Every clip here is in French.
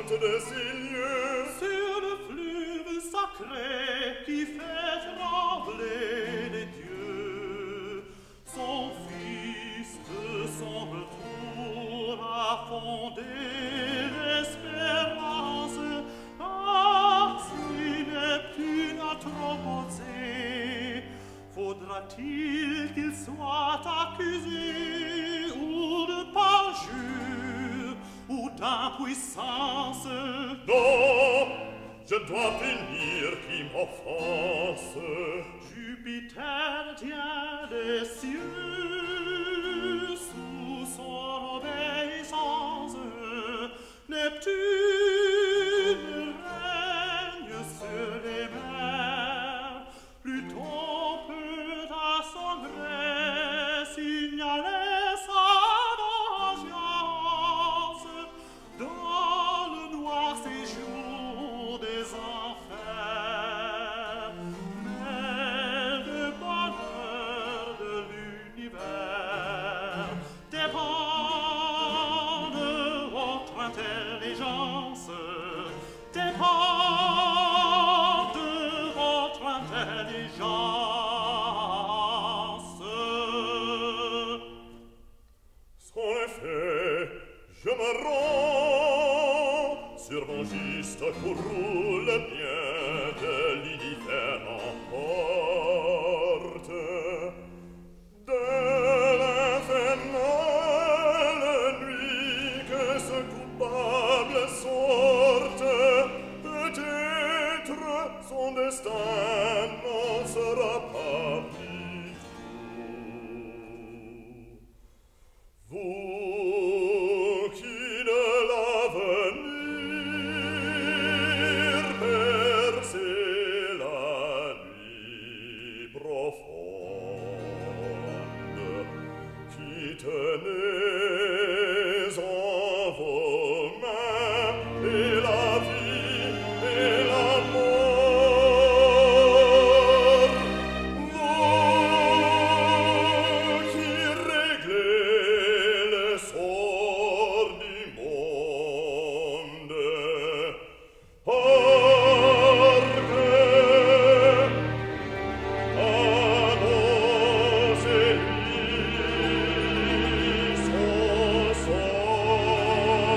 de ces lieux, sur le fleuve sacré qui fait trembler les dieux. Son fils de son retour a fondé l'espérance. Ah, si Neptune a trop osé, faudra-t-il qu'il soit accusé ou de parjure ou d'impuissance? non, je dois punir qui m'offense. Jupiter tient les cieux sous son obéissance. Neptune règne sur les mers. Pluton peut à son gré signaler sa vengeance dans le noir séjour des enfers. Mais le bonheur de l'univers dépend de votre intelligence, dépend de votre intelligence. Sans effet, je me rends sur mon juste courroux le bien de l'indifférent porte. De l'infernale nuit que ce coupable sorte, peut-être son destin n'en sera pas plus doux. Vous qui de l'avenir percez la nuit profonde, qui tenez en vos mains et la vie et la mort, vous qui réglez le sort du monde, annoncez-lui son sort.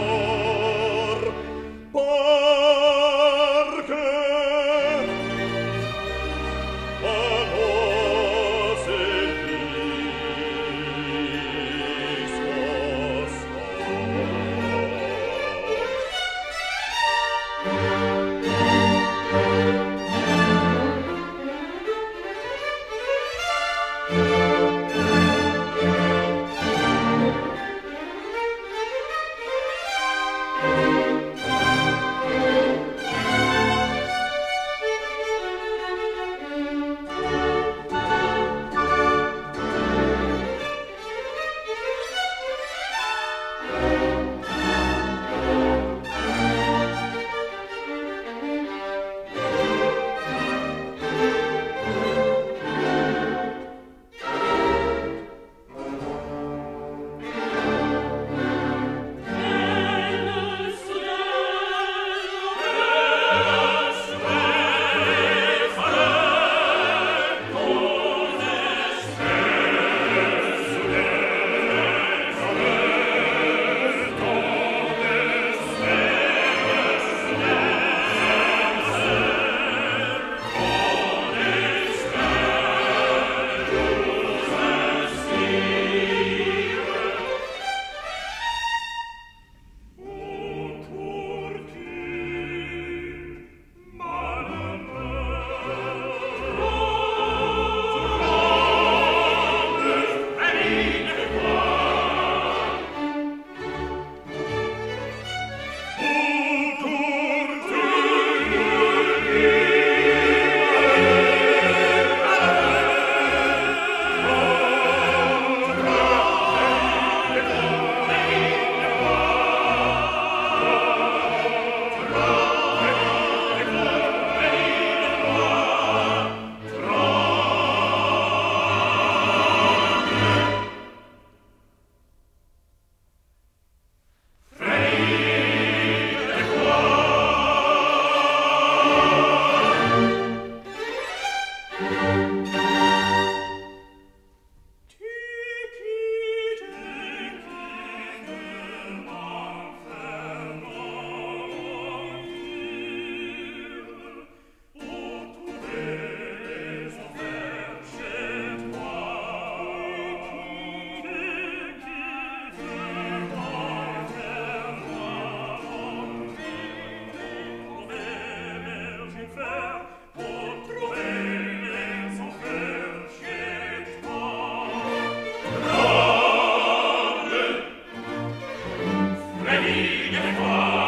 righe qua